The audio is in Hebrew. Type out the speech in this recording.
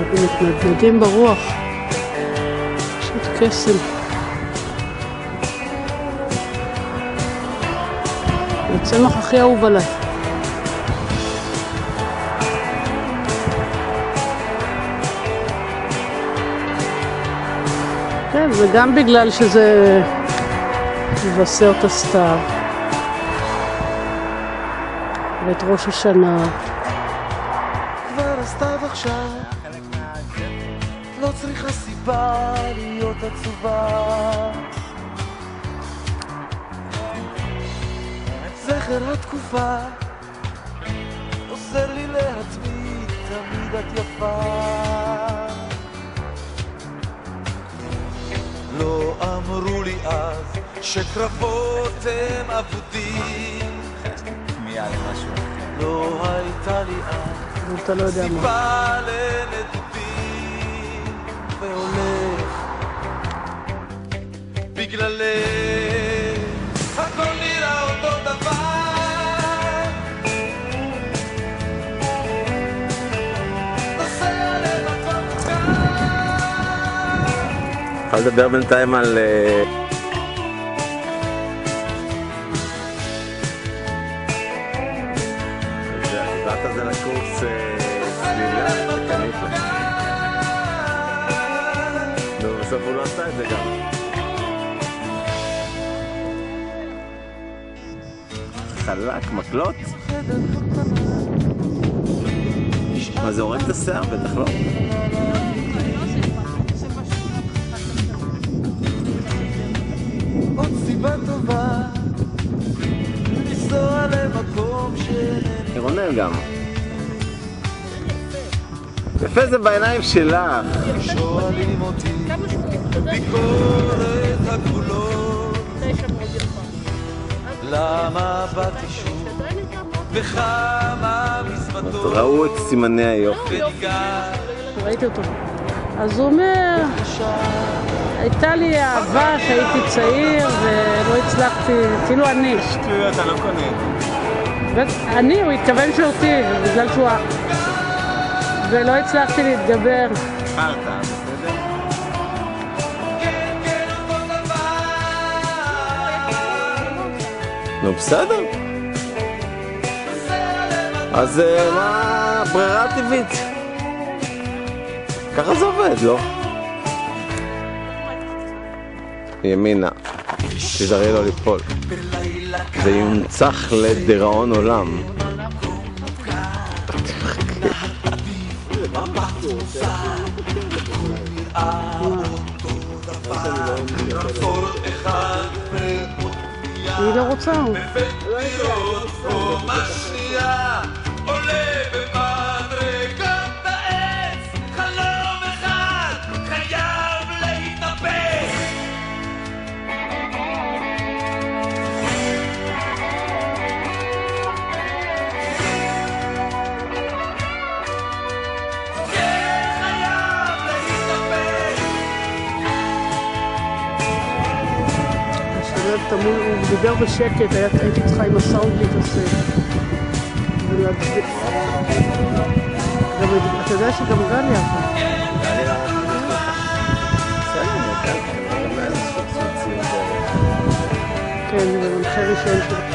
מתנדנדים ברוח. פשוט קסם. הצמח הכי אהוב עליי. כן, וגם בגלל שזה מבשר את הסתיו ואת ראש השנה. כבר הסתיו עכשיו, לא צריכה סיבה להיות עצובה. זכר התקופה עוזר לי להתמיד, תמיד את יפה. לא אמרו לי אז שקרבות הם אבודים, מיד למשהו אחר. לא הייתה לי אז אתה לא יודע מה. סיבה לנדודים, והולך בגללך הכל נראה אותו דבר. נוסע למקום קר. אפשר לדבר בינתיים על... דיברת על זה לקורס צלילה, קנית לה. נו, בסוף הוא לא עשה את זה גם. חלק, מקלות? מה זה הורג את השיער? בטח לא. עוד סיבה טובה לנסוע למקום שאינני. רונן גם. יפה זה בעיניים שלך. שואלים אותי ביקורת הגבולות, למה באתי שוב וכמה מזוודות. ראו את סימני היופי. ראיתי אותו. אז הוא אומר, הייתה לי אהבה שהייתי צעיר ולא הצלחתי, כאילו אני. שטויות, אתה לא קונה. אני, הוא התכוון שאותי, בגלל שהוא אח. ולא הצלחתי להתגבר. חרטה, בסדר? נו בסדר. אז מה הברירה הטבעית? ככה זה עובד, לא? ימינה, תזרי לו ליפול. זה יונצח לדיראון עולם. היא לא רוצה. הוא דיבר בשקט, הייתי צריכה עם הסאונד להתעסק. אתה יודע שגם גלי יפה. כן, זה מנחה ראשון שלך.